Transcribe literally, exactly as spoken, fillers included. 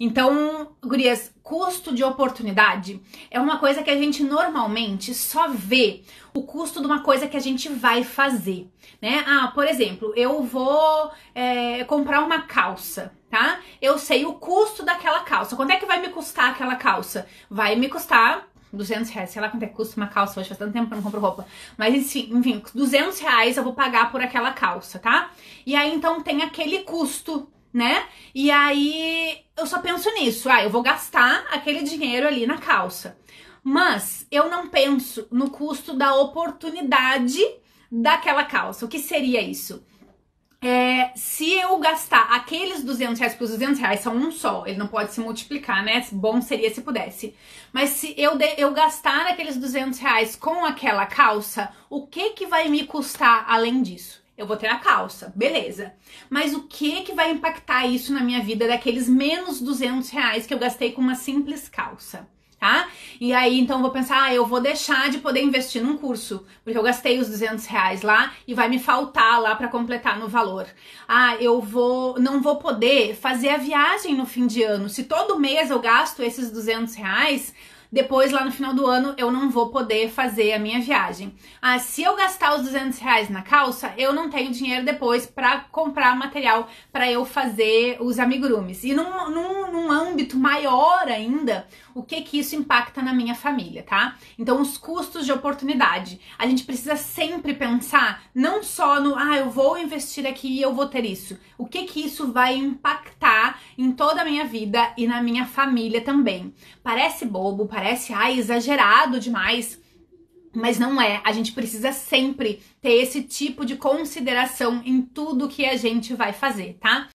Então, gurias, custo de oportunidade é uma coisa que a gente normalmente só vê o custo de uma coisa que a gente vai fazer, né? Ah, por exemplo, eu vou é, comprar uma calça, tá? Eu sei o custo daquela calça. Quanto é que vai me custar aquela calça? Vai me custar duzentos reais, sei lá quanto é que custa uma calça, hoje faz tanto tempo que eu não compro roupa. Mas enfim, enfim, duzentos reais eu vou pagar por aquela calça, tá? E aí então tem aquele custo, né? E aí eu só penso nisso, ah, eu vou gastar aquele dinheiro ali na calça. Mas eu não penso no custo da oportunidade daquela calça. O que seria isso? É, se eu gastar aqueles duzentos reais, porque os duzentos reais são um só, ele não pode se multiplicar, né? Bom seria se pudesse. Mas se eu, de, eu gastar aqueles duzentos reais com aquela calça, o que que vai me custar além disso? Eu vou ter a calça, beleza. Mas o que que vai impactar isso na minha vida daqueles menos duzentos reais que eu gastei com uma simples calça? Tá? E aí, então, eu vou pensar, ah, eu vou deixar de poder investir num curso, porque eu gastei os duzentos reais lá e vai me faltar lá para completar no valor. Ah, eu vou, não vou poder fazer a viagem no fim de ano. Se todo mês eu gasto esses duzentos reais, depois, lá no final do ano, eu não vou poder fazer a minha viagem. Ah, se eu gastar os duzentos reais na calça, eu não tenho dinheiro depois para comprar material para eu fazer os amigurumis. E num, num, num âmbito maior ainda, o que que isso impacta na minha família, tá? Então, os custos de oportunidade. A gente precisa sempre pensar não só no, ah, eu vou investir aqui e eu vou ter isso. O que que isso vai impactar em toda a minha vida e na minha família também. Parece bobo, parece, ai, exagerado demais, mas não é. A gente precisa sempre ter esse tipo de consideração em tudo que a gente vai fazer, tá?